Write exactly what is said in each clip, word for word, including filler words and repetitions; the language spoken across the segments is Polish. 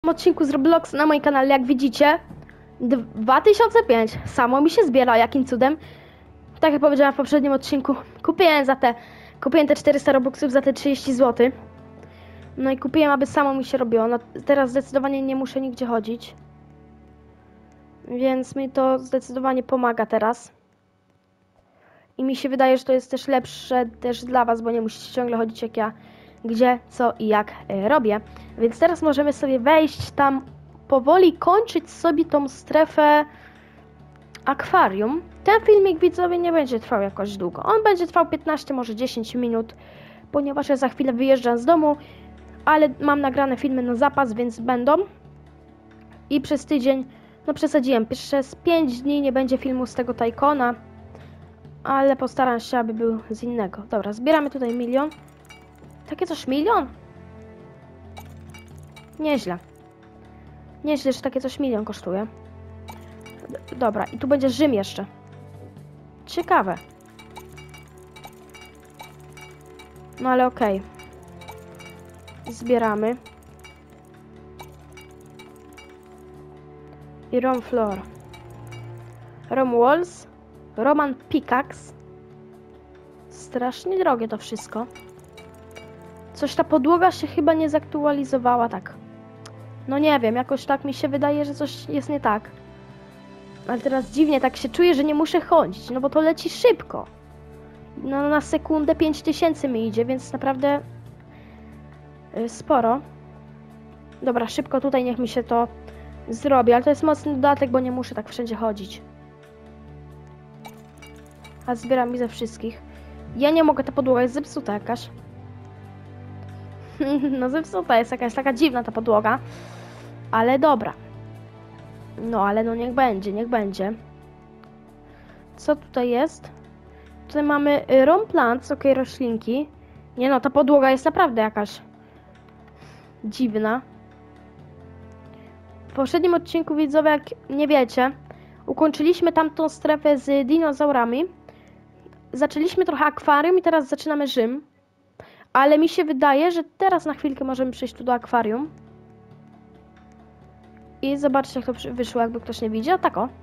Odcinku z Roblox na moim kanale, jak widzicie, dwa tysiące pięć samo mi się zbiera, jakim cudem. Tak jak powiedziałam w poprzednim odcinku, kupiłem za te kupiłem te czterysta robuxów za te trzydzieści złotych. No i kupiłem, aby samo mi się robiło. No teraz zdecydowanie nie muszę nigdzie chodzić, więc mi to zdecydowanie pomaga teraz. I mi się wydaje, że to jest też lepsze też dla was, bo nie musicie ciągle chodzić jak ja, gdzie, co i jak y, robię. Więc teraz możemy sobie wejść tam, powoli kończyć sobie tą strefę akwarium. Ten filmik, widzowie, nie będzie trwał jakoś długo. On będzie trwał piętnaście, może dziesięć minut, ponieważ ja za chwilę wyjeżdżam z domu, ale mam nagrane filmy na zapas, więc będą. I przez tydzień, no przesadziłem, przez pięć dni nie będzie filmu z tego Tajkona, ale postaram się, aby był z innego. Dobra, zbieramy tutaj milion. Takie coś milion? Nieźle. Nieźle, że takie coś milion kosztuje. D dobra, i tu będzie Rzym jeszcze. Ciekawe. No ale okej. Okay. Zbieramy. I Rom Floor. Rom Walls. Roman Pickaxe. Strasznie drogie to wszystko. Coś ta podłoga się chyba nie zaktualizowała tak. No nie wiem, jakoś tak mi się wydaje, że coś jest nie tak. Ale teraz dziwnie tak się czuję, że nie muszę chodzić, no bo to leci szybko. No na sekundę pięć tysięcy mi idzie, więc naprawdę yy, sporo. Dobra, szybko tutaj niech mi się to zrobi, ale to jest mocny dodatek, bo nie muszę tak wszędzie chodzić. A zbieram mi ze wszystkich. Ja nie mogę, ta podłoga jest zepsuta jakaś. No zepsuta jest jakaś, taka dziwna ta podłoga. Ale dobra. No ale no niech będzie, niech będzie. Co tutaj jest? Tutaj mamy Rom Plants, ok, roślinki. Nie no, ta podłoga jest naprawdę jakaś dziwna. W poprzednim odcinku, widzowie, jak nie wiecie, ukończyliśmy tamtą strefę z dinozaurami. Zaczęliśmy trochę akwarium i teraz zaczynamy Rzym. Ale mi się wydaje, że teraz na chwilkę możemy przejść tu do akwarium. I zobaczcie, jak to wyszło, jakby ktoś nie widział. Tak o.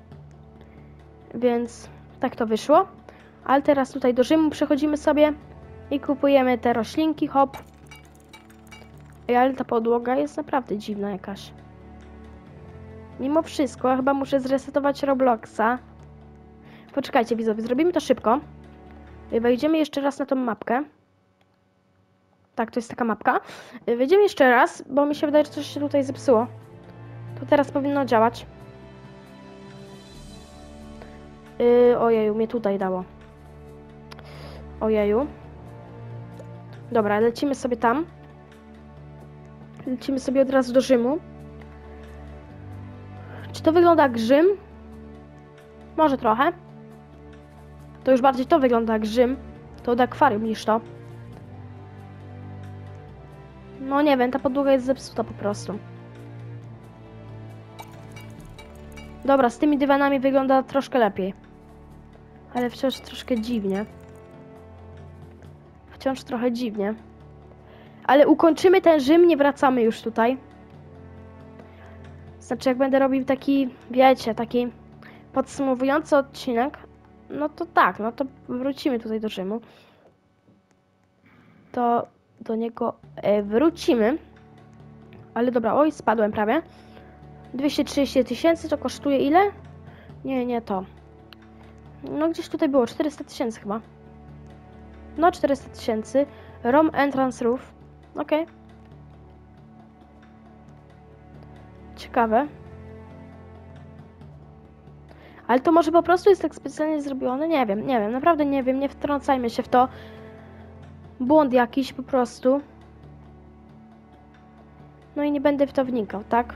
Więc tak to wyszło. Ale teraz tutaj do Rzymu przechodzimy sobie i kupujemy te roślinki, hop. Ej, ale ta podłoga jest naprawdę dziwna jakaś. Mimo wszystko, ja chyba muszę zresetować Robloxa. Poczekajcie, widzowie, zrobimy to szybko. Wejdziemy jeszcze raz na tą mapkę. Tak, to jest taka mapka. Wejdziemy jeszcze raz, bo mi się wydaje, że coś się tutaj zepsuło. To teraz powinno działać. Yy, ojeju, mnie tutaj dało. Ojeju. Dobra, lecimy sobie tam. Lecimy sobie od razu do Rzymu. Czy to wygląda jak Rzym? Może trochę. To już bardziej to wygląda jak Rzym. To od akwarium niż to. No nie wiem, ta podłoga jest zepsuta po prostu. Dobra, z tymi dywanami wygląda troszkę lepiej. Ale wciąż troszkę dziwnie. Wciąż trochę dziwnie. Ale ukończymy ten Rzym, nie wracamy już tutaj. Znaczy, jak będę robił taki, wiecie, taki podsumowujący odcinek, no to tak, no to wrócimy tutaj do Rzymu. To do niego e, wrócimy. Ale dobra, oj, spadłem prawie. dwieście trzydzieści tysięcy to kosztuje ile? Nie, nie to. No gdzieś tutaj było, czterysta tysięcy chyba. No, czterysta tysięcy. Rom Entrance Roof. Okej. Okay. Ciekawe. Ale to może po prostu jest tak specjalnie zrobione? Nie wiem, nie wiem, naprawdę nie wiem, nie wtrącajmy się w to. Błąd jakiś po prostu. No i nie będę w to wnikał, tak?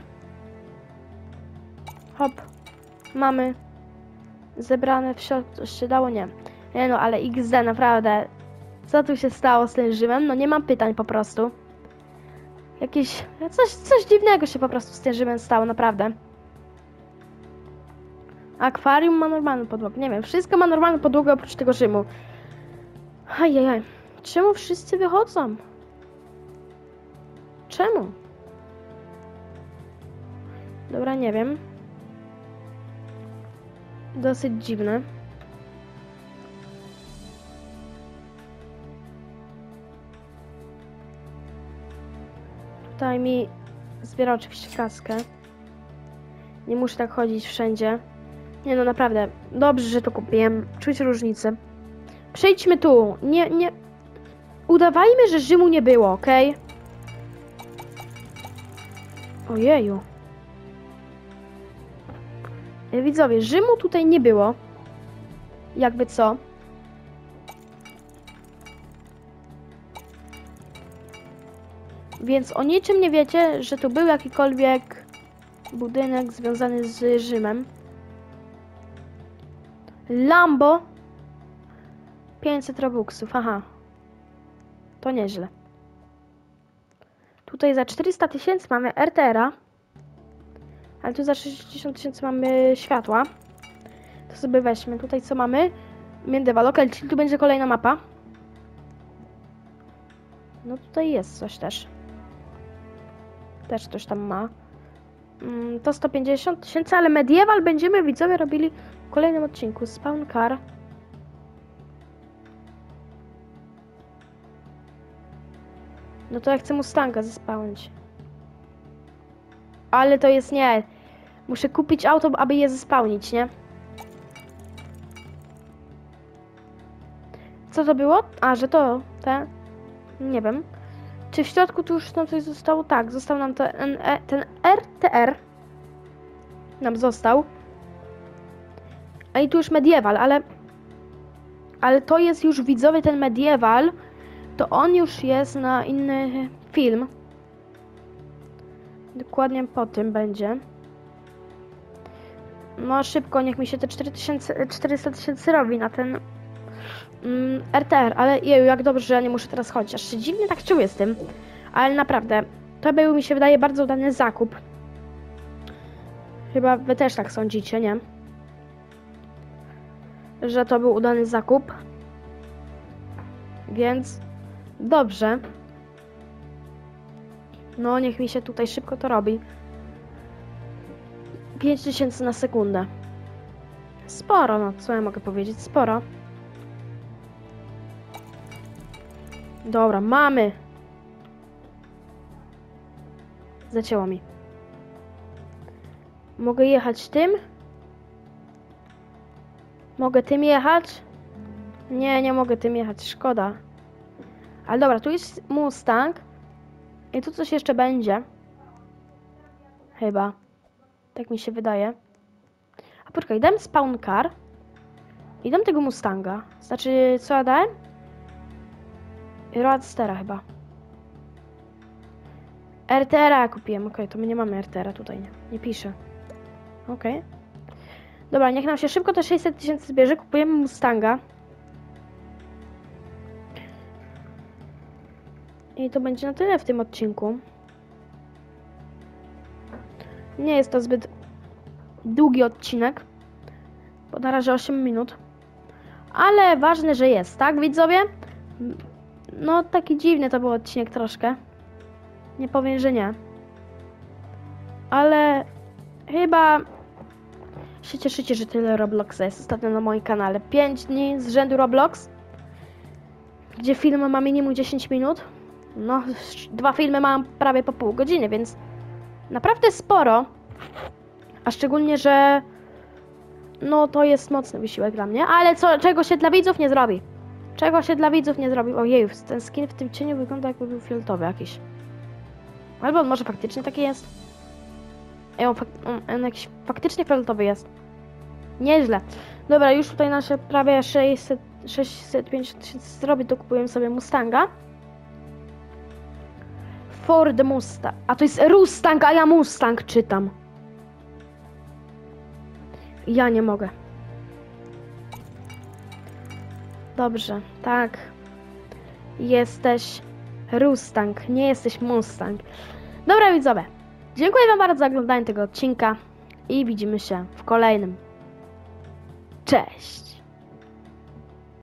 Hop. Mamy zebrane w środku. Coś się dało? Nie. Nie no, ale iks de, naprawdę. Co tu się stało z tym Rzymem? No nie mam pytań po prostu. Jakieś... Coś, coś dziwnego się po prostu z tym Rzymem stało, naprawdę. Akwarium ma normalną podłogę. Nie wiem, wszystko ma normalną podłogę oprócz tego Rzymu. Ajajaj. Czemu wszyscy wychodzą? Czemu? Dobra, nie wiem. Dosyć dziwne. Tutaj mi zbiera oczywiście kaskę. Nie muszę tak chodzić wszędzie. Nie no, naprawdę. Dobrze, że to kupiłem. Czuć różnicę. Przejdźmy tu. Nie, nie... Udawajmy, że Rzymu nie było, okej? Okay? Ojeju. Widzowie, Rzymu tutaj nie było. Jakby co? Więc o niczym nie wiecie, że tu był jakikolwiek budynek związany z Rzymem. Lambo. pięćset robuxów, aha. To nieźle. Tutaj za czterysta tysięcy mamy R T R-a. Ale tu za sześćdziesiąt tysięcy mamy światła. To sobie weźmy. Tutaj co mamy? Międywa Lokal, czyli tu będzie kolejna mapa. No tutaj jest coś też. Też coś tam ma. Mm, to sto pięćdziesiąt tysięcy, ale Medieval będziemy widzowie robili w kolejnym odcinku. Spawn car. No to ja chcę Mustanga zespałnić. Ale to jest nie. Muszę kupić auto, aby je zespałnić, nie? Co to było? A, że to te... Nie wiem. Czy w środku tu już nam coś zostało? Tak, został nam ten, ten R T R. Nam został. A i tu już Medieval, ale... Ale to jest już widzowie ten Medieval. To on już jest na inny film. Dokładnie po tym będzie. No szybko, niech mi się te czterysta tysięcy robi na ten mm, R T R, ale jeju, jak dobrze, że ja nie muszę teraz chodzić. Aż się dziwnie tak czuję z tym. Ale naprawdę, to był, mi się wydaje, bardzo udany zakup. Chyba wy też tak sądzicie, nie? Że to był udany zakup. Więc dobrze. No, niech mi się tutaj szybko to robi. pięć tysięcy na sekundę. Sporo, no, co ja mogę powiedzieć? Sporo. Dobra, mamy. Zacięło mi. Mogę jechać tym? Mogę tym jechać? Nie, nie mogę tym jechać, szkoda. Ale dobra, tu jest Mustang. I tu coś jeszcze będzie. Chyba. Tak mi się wydaje. A poczekaj, dam spawn car. I dam tego Mustanga. Znaczy, co ja dałem? Roadstera chyba. R T R-a kupiłem. Okej, okay, to my nie mamy R T R-a tutaj. Nie, nie pisze. Okej. Okay. Dobra, niech nam się szybko te sześćset tysięcy zbierze. Kupujemy Mustanga. I to będzie na tyle w tym odcinku. Nie jest to zbyt długi odcinek. Bo na razie osiem minut. Ale ważne, że jest, tak widzowie? No taki dziwny to był odcinek troszkę. Nie powiem, że nie. Ale chyba się cieszycie, że tyle Robloxa jest ostatnio na moim kanale. pięć dni z rzędu Roblox. Gdzie film ma minimum dziesięć minut. No, dwa filmy mam prawie po pół godziny, więc naprawdę sporo. A szczególnie, że no to jest mocny wysiłek dla mnie. Ale co, czego się dla widzów nie zrobi? Czego się dla widzów nie zrobi? Ojej, ten skin w tym cieniu wygląda jakby był fioletowy jakiś. Albo on może faktycznie taki jest. Ej, on, fak on, on jakiś faktycznie fioletowy jest. Nieźle. Dobra, już tutaj nasze prawie sześćset, sześćset pięćdziesiąt tysięcy zrobię, to kupujemy sobie Mustanga. Ford Mustang. A to jest Rustang, a ja Mustang czytam. Ja nie mogę. Dobrze, tak. Jesteś Rustang, nie jesteś Mustang. Dobra widzowie, dziękuję wam bardzo za oglądanie tego odcinka i widzimy się w kolejnym. Cześć!